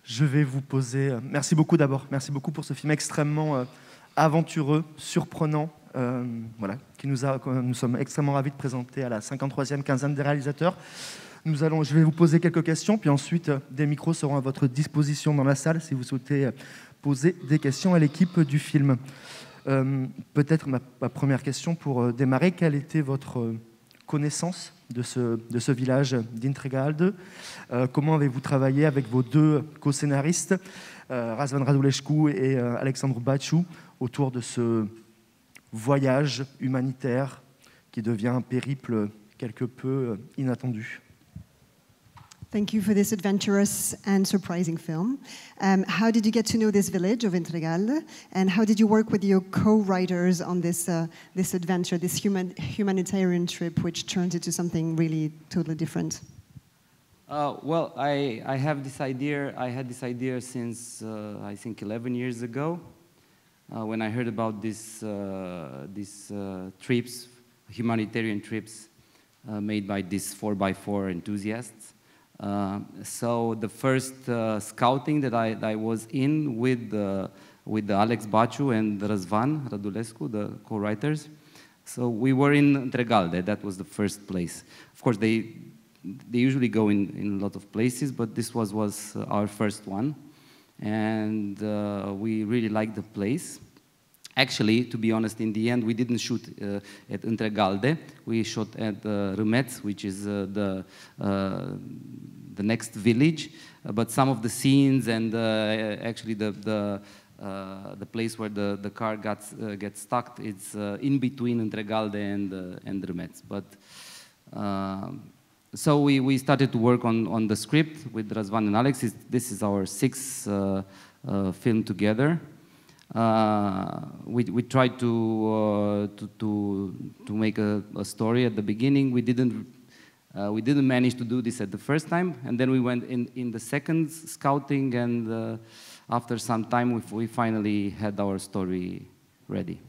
Je vais vous poser... Merci beaucoup d'abord. Merci beaucoup pour ce film extrêmement aventureux, surprenant. Voilà, nous sommes extrêmement ravis de présenter à la 53e quinzaine des réalisateurs. Je vais vous poser quelques questions, puis ensuite, des micros seront à votre disposition dans la salle si vous souhaitez poser des questions à l'équipe du film. Peut-être ma première question pour démarrer. Quelle était votre connaissance de ce village d'Intregalde? Comment avez-vous travaillé avec vos deux co-scénaristes, Razvan Radulescu et Alexandru Baciu, autour de ce voyage humanitaire qui devient un périple quelque peu inattendu? Thank you for this adventurous and surprising film. How did you get to know this village of Intregalde, and how did you work with your co-writers on this adventure, this humanitarian trip, which turned into something really totally different? Well, I have this idea. I had this idea since I think 11 years ago, when I heard about these trips, humanitarian trips, made by these 4x4 enthusiasts. So the first scouting that I was in with Alex Baciu and Razvan Radulescu, the co-writers. So we were in Întregalde. That was the first place. Of course, they usually go in a lot of places, but this was our first one, and we really liked the place. Actually, to be honest, in the end, we didn't shoot at Întregalde. We shot at Râmeț, which is the next village. But some of the scenes and actually the place where the car gets stuck, it's in between Întregalde and Râmeț. But so we started to work on the script with Razvan and Alex. This is our sixth film together. We tried to make a story at the beginning. We didn't manage to do this at the first time, and then we went in the second scouting, and after some time we finally had our story ready.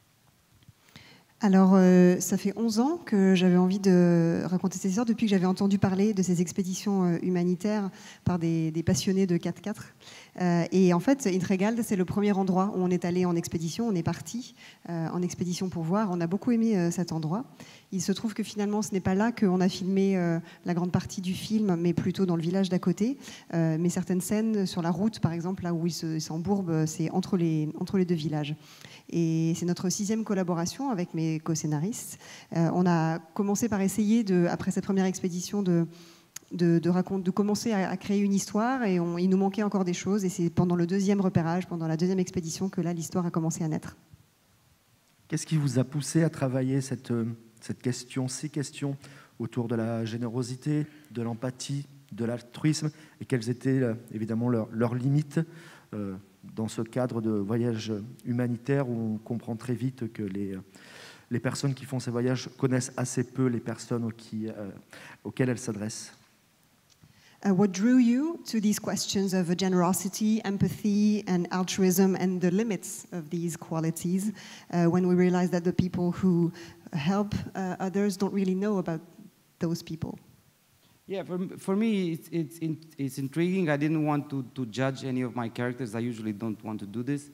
Alors, ça fait 11 ans que j'avais envie de raconter ces histoires, depuis que j'avais entendu parler de ces expéditions humanitaires par des passionnés de 4x4. Et en fait, Intregalde, c'est le premier endroit où on est allé en expédition, on est parti en expédition pour voir. On a beaucoup aimé cet endroit. Il se trouve que finalement, ce n'est pas là qu'on a filmé la grande partie du film, mais plutôt dans le village d'à côté. Mais certaines scènes sur la route, par exemple, là où ils s'embourbent, c'est entre les deux villages. Et c'est notre 6e collaboration avec mes co-scénaristes. On a commencé par essayer, après cette première expédition, de commencer à créer une histoire, et il nous manquait encore des choses. Et c'est pendant le 2e repérage, pendant la 2e expédition, que là, l'histoire a commencé à naître. Qu'est-ce qui vous a poussé à travailler ces questions autour de la générosité, de l'empathie, de l'altruisme, et quelles étaient évidemment leurs limites dans ce cadre de voyage humanitaire où on comprend très vite que les personnes qui font ces voyages connaissent assez peu les personnes auxquelles elles s'adressent? What drew you to these questions of generosity, empathy, and altruism, and the limits of these qualities, when we realized that the people who help others don't really know about those people? Yeah, for me, it's intriguing. I didn't want to judge any of my characters. I usually don't want to do this,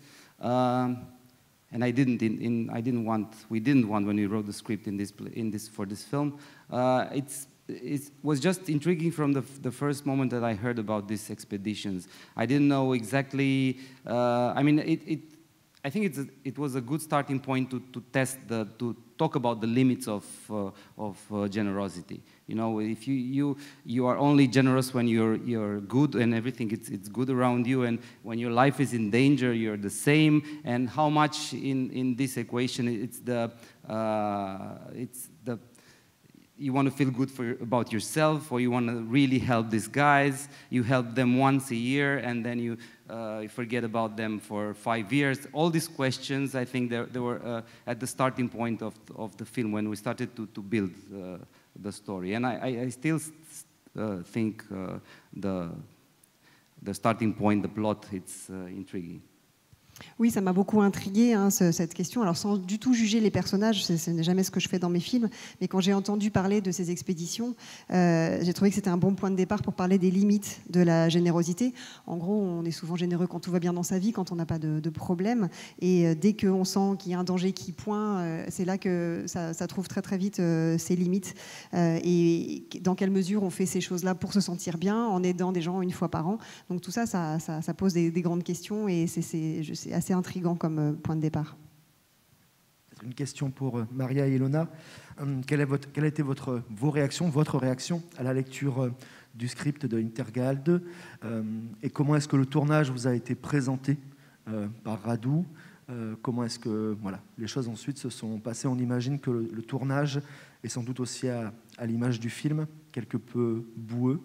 and we didn't want when we wrote the script for this film. It was just intriguing from the first moment that I heard about these expeditions. I didn't know exactly. I mean, I think it was a good starting point to talk about the limits of generosity. You know, if you are only generous when you're good and everything it's good around you, and when your life is in danger, you're the same. And how much in this equation it's the you want to feel good about yourself, or you want to really help these guys. You help them once a year, and then you forget about them for 5 years. All these questions, I think, they were at the starting point of the film when we started to build the story. And I still think the starting point, the plot, it's intriguing. Oui, ça m'a beaucoup intriguée, hein, cette question. Alors, sans du tout juger les personnages, ce n'est jamais ce que je fais dans mes films, mais quand j'ai entendu parler de ces expéditions, j'ai trouvé que c'était un bon point de départ pour parler des limites de la générosité. En gros, on est souvent généreux quand tout va bien dans sa vie, quand on n'a pas de problème, et dès qu'on sent qu'il y a un danger qui pointe, c'est là que ça trouve très très vite ses limites. Et dans quelle mesure on fait ces choses-là pour se sentir bien, en aidant des gens une fois par an. Donc tout ça, ça pose des grandes questions, et c'est assez intriguant comme point de départ. Une question pour Maria et Ilona. Quelle a été votre réaction à la lecture du script de Intergalde, et comment est-ce que le tournage vous a été présenté par Radu? Comment est-ce que les choses ensuite se sont passées? On imagine que le tournage est sans doute aussi à l'image du film, quelque peu boueux.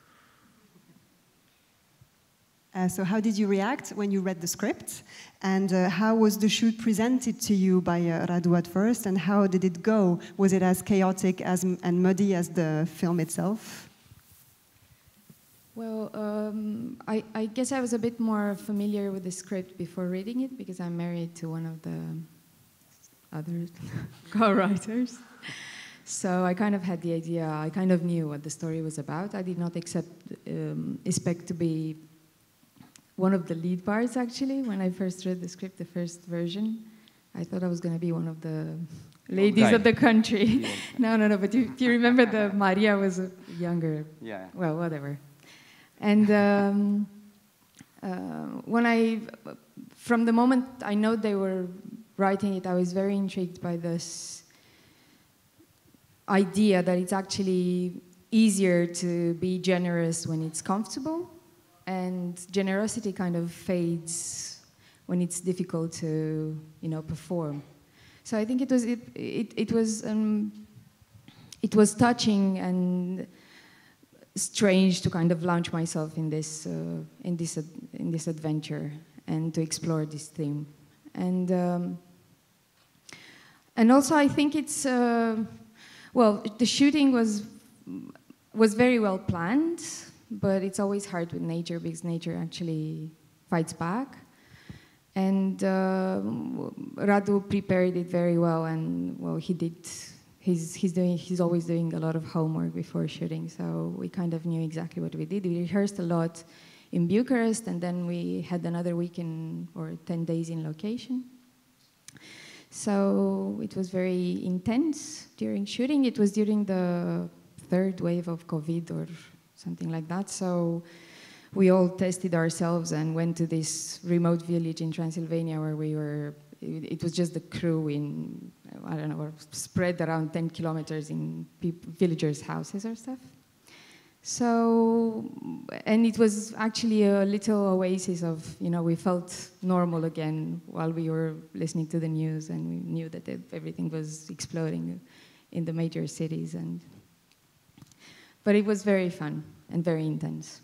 So how did you react when you read the script? And how was the shoot presented to you by Radu at first? And how did it go? Was it as chaotic and muddy as the film itself? Well, I guess I was a bit more familiar with the script before reading it because I'm married to one of the other co-writers. So I kind of had the idea, I kind of knew what the story was about. I did not expect to be one of the lead parts, actually. When I first read the script, the first version, I thought I was going to be one of the ladies of the country. No, but if you remember, the Maria was younger. Yeah. Well, whatever. And from the moment I know they were writing it, I was very intrigued by this idea that it's actually easier to be generous when it's comfortable. And generosity kind of fades when it's difficult to, perform. So I think it was touching and strange to kind of launch myself in this adventure and to explore this theme. And also I think it's the shooting was very well planned. But it's always hard with nature because nature actually fights back. And Radu prepared it very well, and he did. He's always doing a lot of homework before shooting, so we kind of knew exactly what we did. We rehearsed a lot in Bucharest, and then we had another week 10 days in location. So it was very intense during shooting. It was during the third wave of COVID or something like that. So we all tested ourselves and went to this remote village in Transylvania where it was just the crew in, spread around 10 kilometers in villagers' houses or stuff. So, and it was actually a little oasis of, we felt normal again while we were listening to the news, and we knew that everything was exploding in the major cities. But it was very fun and very intense.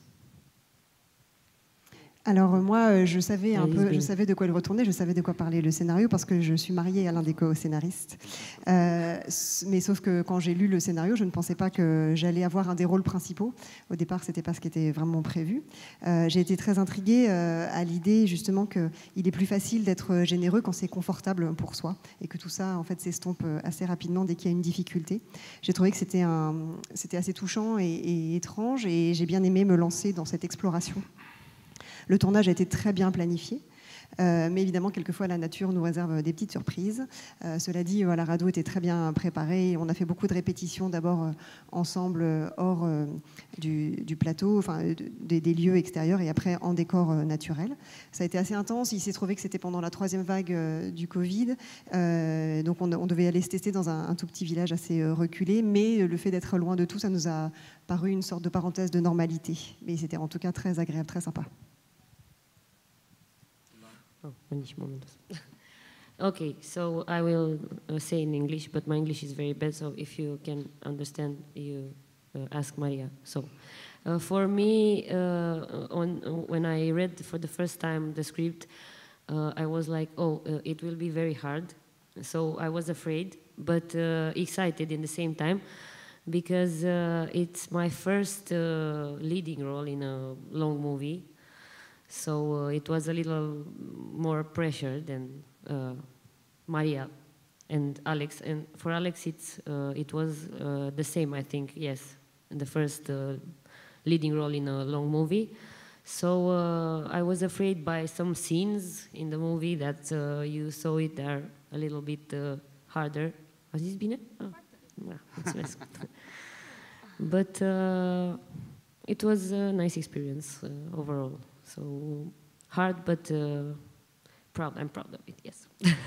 Alors moi, je savais de quoi il retournait, je savais de quoi parlait le scénario parce que je suis mariée à l'un des co-scénaristes. Mais sauf que quand j'ai lu le scénario, je ne pensais pas que j'allais avoir un des rôles principaux. Au départ, c'était pas ce qui était vraiment prévu. J'ai été très intriguée à l'idée justement qu'il est plus facile d'être généreux quand c'est confortable pour soi et que tout ça en fait s'estompe assez rapidement dès qu'il y a une difficulté. J'ai trouvé que c'était assez touchant et étrange, et j'ai bien aimé me lancer dans cette exploration. Le tournage a été très bien planifié, mais évidemment, quelquefois, la nature nous réserve des petites surprises. Cela dit, Radu était très bien préparé. On a fait beaucoup de répétitions, d'abord ensemble hors du plateau, des lieux extérieurs, et après en décor naturel. Ça a été assez intense. Il s'est trouvé que c'était pendant la 3e vague du Covid. Donc on devait aller se tester dans un tout petit village assez reculé, mais le fait d'être loin de tout, ça nous a paru une sorte de parenthèse de normalité. Mais c'était en tout cas très agréable, très sympa. Okay, so I will say in English, but my English is very bad, so if you can understand, you ask Maria. So, for me, when I read for the first time the script, I was like, it will be very hard. So I was afraid, but excited in the same time, because it's my first leading role in a long movie. So it was a little more pressure than Maria and Alex. And for Alex, it was the same, I think, yes, the first leading role in a long movie. So I was afraid by some scenes in the movie that you saw it there a little bit harder. Has this been it? Oh. No, it's less. But it was a nice experience overall. So hard, but proud. I'm proud of it, yes.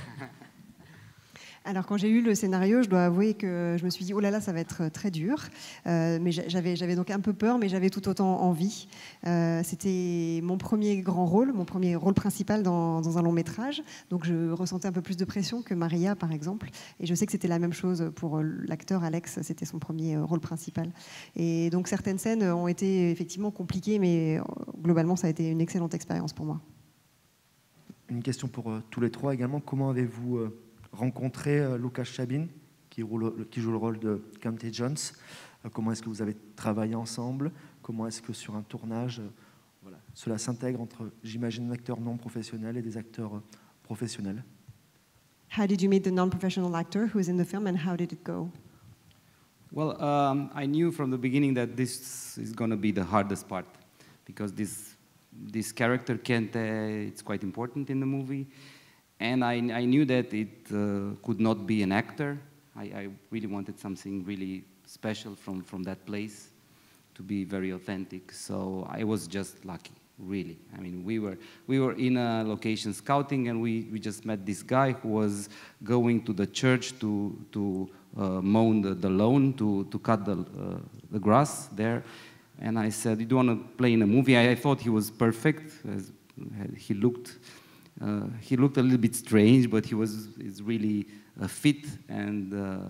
Alors quand j'ai lu le scénario, je dois avouer que je me suis dit oh là là, ça va être très dur, mais j'avais donc un peu peur, mais j'avais tout autant envie. C'était mon premier grand rôle, mon premier rôle principal dans un long métrage, donc je ressentais un peu plus de pression que Maria par exemple, et je sais que c'était la même chose pour l'acteur Alex, c'était son premier rôle principal. Et donc certaines scènes ont été effectivement compliquées, mais globalement ça a été une excellente expérience pour moi. Une question pour tous les trois également, comment avez-vous rencontré Lucas Chabin, qui joue le rôle de Camté Jones? Comment est-ce que vous avez travaillé ensemble? Comment est-ce que sur un tournage, voilà, cela s'intègre entre, j'imagine, un acteur non professionnel et des acteurs professionnels? How did you meet the non-professional actor who is in the film, and how did it go? Well, I knew from the beginning that this is going to be the hardest part, because this character, Kente, it's quite important in the movie. And I knew that it could not be an actor. I really wanted something really special from that place to be very authentic. So I was just lucky, really. I mean, we were in a location scouting, and we just met this guy who was going to the church to mow the lawn, to cut the grass there. And I said, "You don't want to play in a movie?" I thought he was perfect. He looked a little bit strange, but he's really fit, and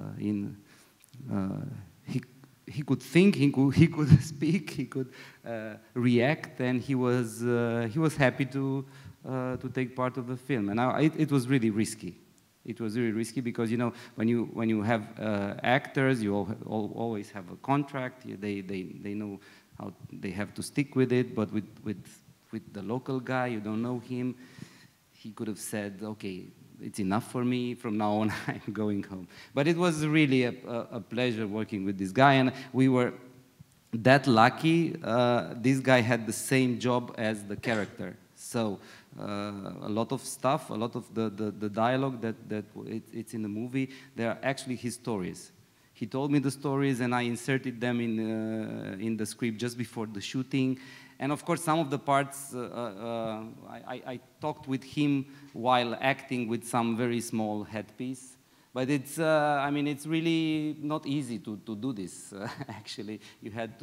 he could think, he could speak, he could react, and he was happy to take part of the film. And it was really risky. It was really risky because, you know, when you have actors, you always have a contract. They know how they have to stick with it. But with the local guy, you don't know him. He could have said, okay, it's enough for me, from now on I'm going home. But it was really a pleasure working with this guy, and we were that lucky. This guy had the same job as the character. So a lot of stuff, a lot of the dialogue that it's in the movie, they are actually his stories. He told me the stories, and I inserted them in the script just before the shooting. And of course, some of the parts, I talked with him while acting with some very small headpiece. But it's, I mean, it's really not easy to do this, actually. You have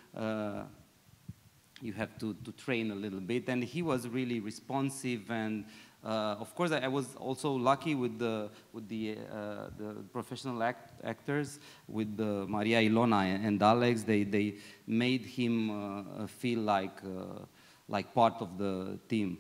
to train a little bit. And he was really responsive. And of course, I was also lucky with the professional actors, with Maria Ilona and Alex. They made him feel like part of the team.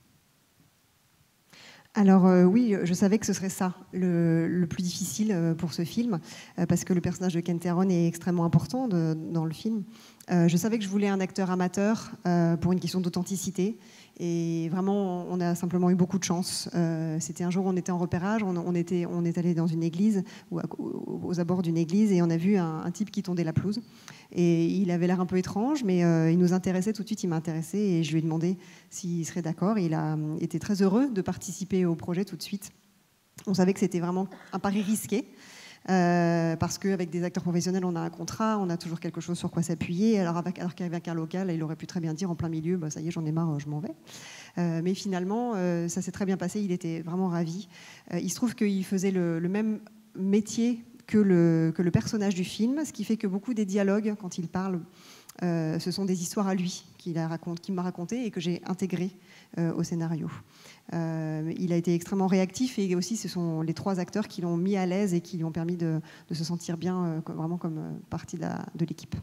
Alors oui, je savais que ce serait ça, le plus difficile pour ce film, parce que le personnage de Kente Aaron est extrêmement important dans le film. Je savais que je voulais un acteur amateur pour une question d'authenticité. Et vraiment, on a simplement eu beaucoup de chance. C'était un jour où on était en repérage, on est allé dans une église, aux abords d'une église, et on a vu un type qui tondait la pelouse. Et il avait l'air un peu étrange, mais il nous intéressait tout de suite, il m'a intéressé, et je lui ai demandé s'il serait d'accord. Il a été très heureux de participer au projet tout de suite. On savait que c'était vraiment un pari risqué, parce qu'avec des acteurs professionnels, on a un contrat, on a toujours quelque chose sur quoi s'appuyer, alors qu'avec un local, il aurait pu très bien dire en plein milieu, bah, ça y est, j'en ai marre, je m'en vais. Mais finalement, ça s'est très bien passé, il était vraiment ravi. Il se trouve qu'il faisait le même métier que le personnage du film, ce qui fait que beaucoup des dialogues, quand il parle, ce sont des histoires à lui qu'il m'a racontées et que j'ai intégrées au scénario. Il a été extrêmement réactif, et aussi ce sont les trois acteurs qui l'ont mis à l'aise et qui lui ont permis de se sentir bien, vraiment comme partie de l'équipe.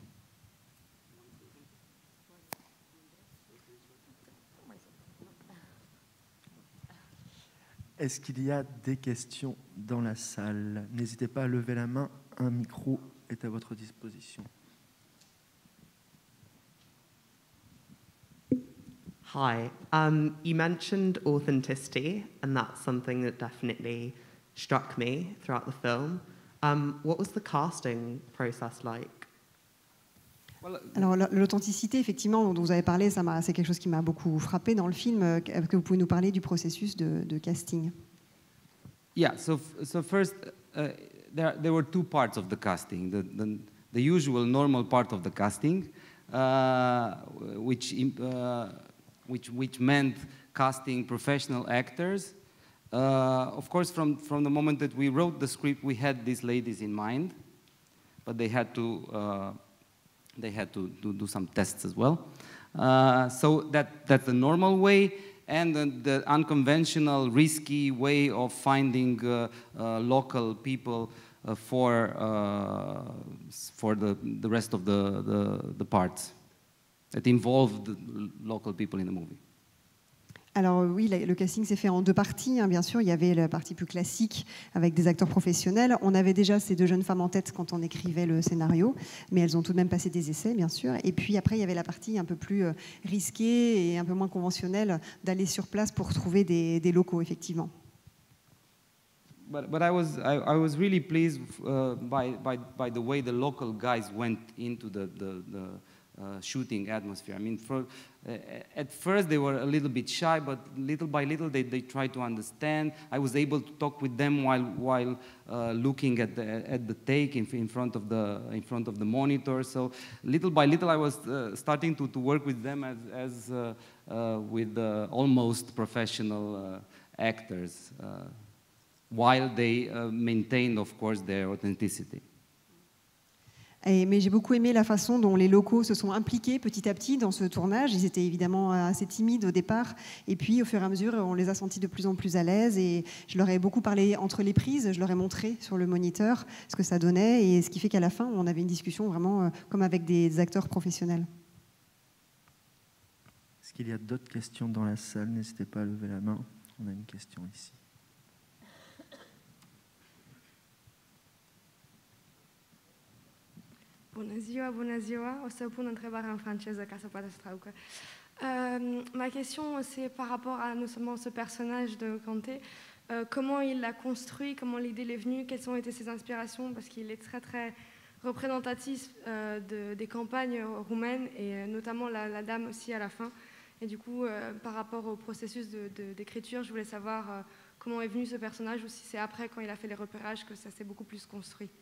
Est-ce qu'il y a des questions dans la salle? N'hésitez pas à lever la main, un micro est à votre disposition. Hi. You mentioned authenticity, and that's something that definitely struck me throughout the film. What was the casting process like? Alors l'authenticité, effectivement, dont vous avez parlé, c'est quelque chose qui m'a beaucoup frappé dans le film. Est-ce que vous pouvez nous parler du processus de casting? Yeah, so first, there were two parts of the casting. The usual, normal part of the casting, which meant casting professional actors. Of course, from the moment that we wrote the script, we had these ladies in mind, but they had to do some tests as well. So that's the normal way, and the unconventional, risky way of finding local people for the rest of the parts that involved the local people in the movie. Alors oui, le casting s'est fait en deux parties, hein, bien sûr. Il y avait la partie plus classique avec des acteurs professionnels. On avait déjà ces deux jeunes femmes en tête quand on écrivait le scénario, mais elles ont tout de même passé des essais, bien sûr. Et puis après, il y avait la partie un peu plus risquée et un peu moins conventionnelle d'aller sur place pour trouver des locaux, effectivement. But I was really pleased by the way the local guys went into the shooting atmosphere. I mean, at first they were a little bit shy, but little by little they tried to understand. I was able to talk with them while looking at the take in front of the monitor. So little by little I was starting to work with them as with almost professional actors, while they maintained, of course, their authenticity. Mais j'ai beaucoup aimé la façon dont les locaux se sont impliqués petit à petit dans ce tournage. Ils étaient évidemment assez timides au départ, et puis au fur et à mesure, on les a sentis de plus en plus à l'aise. Et je leur ai beaucoup parlé entre les prises, je leur ai montré sur le moniteur ce que ça donnait, et ce qui fait qu'à la fin, on avait une discussion vraiment comme avec des acteurs professionnels. Est-ce qu'il y a d'autres questions dans la salle? N'hésitez pas à lever la main. On a une question ici. Bună ziua, o să pun întrebarea în franceză ca să poată să traducă. Ma question, c'est par rapport à non seulement ce personnage de Kanté, comment il l'a construit, comment l'idée l'est venue, quelles ont été ses inspirations, parce qu'il est très très représentatif des campagnes roumaines, et notamment la dame aussi à la fin. Et du coup, par rapport au processus d'écriture, je voulais savoir comment est venu ce personnage, ou si c'est après, quand il a fait les repérages, que ça s'est beaucoup plus construit.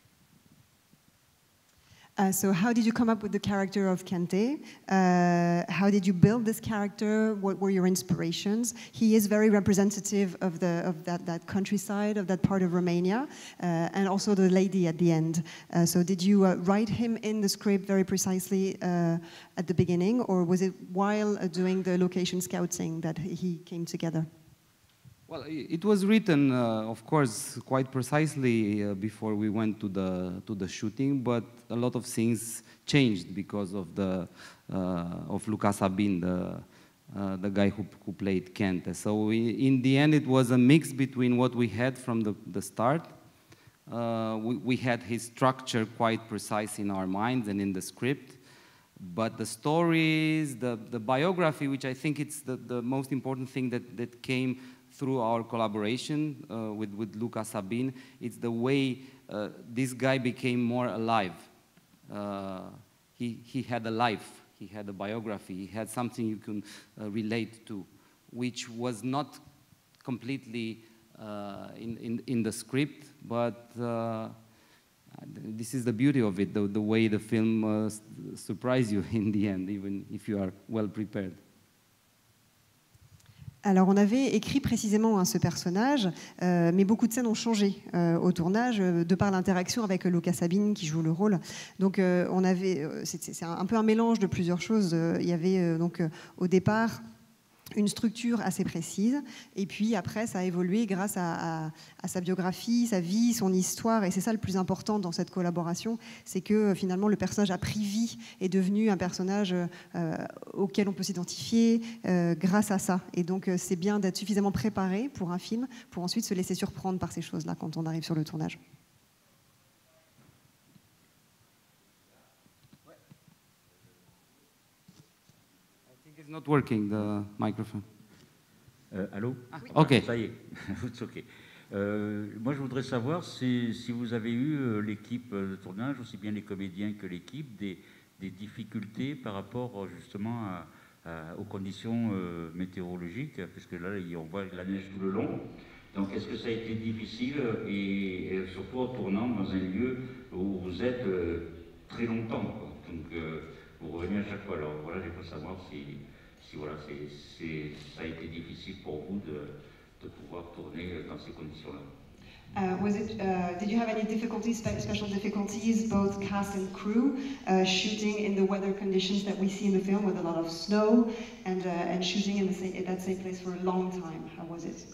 So how did you come up with the character of Kante? How did you build this character? What were your inspirations? He is very representative of that countryside, of that part of Romania, and also the lady at the end. So did you write him in the script very precisely at the beginning, or was it while doing the location scouting that he came together? Well, it was written, of course, quite precisely before we went to the shooting, but a lot of things changed because of Luca Sabin, the guy who played Kent. So in the end, it was a mix between what we had from the start. We had his structure quite precise in our minds and in the script, but the stories, the biography, which I think it's the most important thing that came through our collaboration with Luca Sabin, it's the way this guy became more alive. He had a life, he had a biography, he had something you can relate to, which was not completely in the script, but this is the beauty of it, the way the film surprises you in the end, even if you are well prepared. Alors on avait écrit précisément ce personnage, mais beaucoup de scènes ont changé au tournage de par l'interaction avec Luca Sabin qui joue le rôle. Donc c'est un peu un mélange de plusieurs choses. Il y avait donc au départ une structure assez précise, et puis après ça a évolué grâce à sa biographie, sa vie, son histoire, et c'est ça le plus important dans cette collaboration, c'est que finalement le personnage a pris vie, est devenu un personnage auquel on peut s'identifier grâce à ça, et donc c'est bien d'être suffisamment préparé pour un film, pour ensuite se laisser surprendre par ces choses-là quand on arrive sur le tournage. not working, the microphone. Allô? Ok. Ça y est, c'est ok. Moi, je voudrais savoir si vous avez eu l'équipe de tournage, aussi bien les comédiens que l'équipe, des difficultés par rapport justement aux conditions météorologiques, puisque là, on voit la neige tout le long. Donc, est-ce que ça a été difficile et surtout en tournant dans un lieu où vous êtes très longtemps, quoi. Donc, vous revenez à chaque fois. Alors, voilà, je veux savoir si voilà, ça a été difficile pour vous de pouvoir tourner dans ces conditions-là. Did you have any difficulties, special difficulties, both cast and crew, shooting in the weather conditions that we see in the film with a lot of snow and shooting in that same place for a long time? How was it?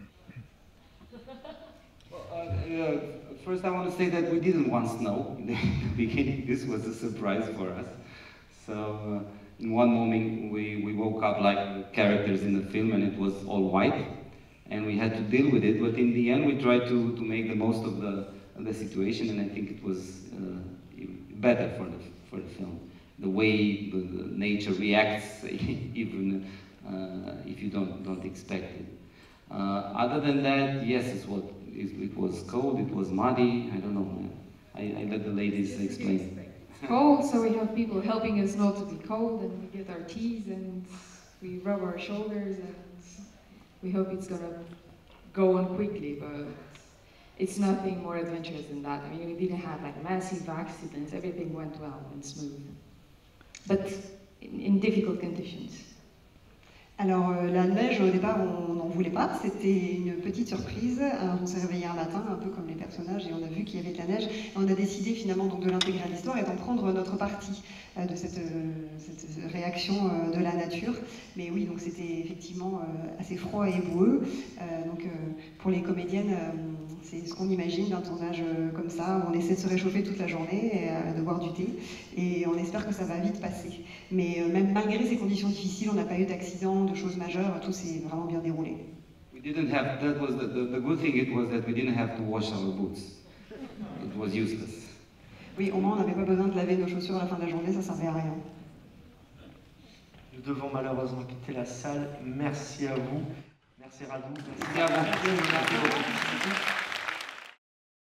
First, I want to say that we didn't want snow in the beginning. This was a surprise for us. So, in one moment, we woke up like characters in the film, and it was all white, and we had to deal with it. But in the end, we tried to make the most of the situation, and I think it was better for the film. The way the nature reacts, even if you don't expect it. Other than that, yes, it was cold, it was muddy, I don't know. I let the ladies explain. Cold, so we have people helping us not to be cold, and we get our teas and we rub our shoulders, and we hope it's gonna go on quickly, but it's nothing more adventurous than that. I mean, we didn't have like massive accidents, everything went well and smooth, but in difficult conditions. Alors la neige, au départ, on n'en voulait pas, c'était une petite surprise. On s'est réveillé un matin, un peu comme les personnages, et on a vu qu'il y avait de la neige. Et on a décidé finalement donc, de l'intégrer à l'histoire et d'en prendre notre partie de cette réaction de la nature. Mais oui, donc c'était effectivement assez froid et boueux. Donc pour les comédiennes, c'est ce qu'on imagine d'un tournage comme ça, où on essaie de se réchauffer toute la journée, et, de boire du thé, et on espère que ça va vite passer. Mais même malgré ces conditions difficiles, on n'a pas eu d'accident, de choses majeures, tout s'est vraiment bien déroulé. We didn't have, that was the good thing it was that we didn't have to wash our boots. It was useless. Oui, au moins on n'avait pas besoin de laver nos chaussures à la fin de la journée, ça servait à rien. Nous devons malheureusement quitter la salle. Merci à vous. Merci Radu. Merci à vous.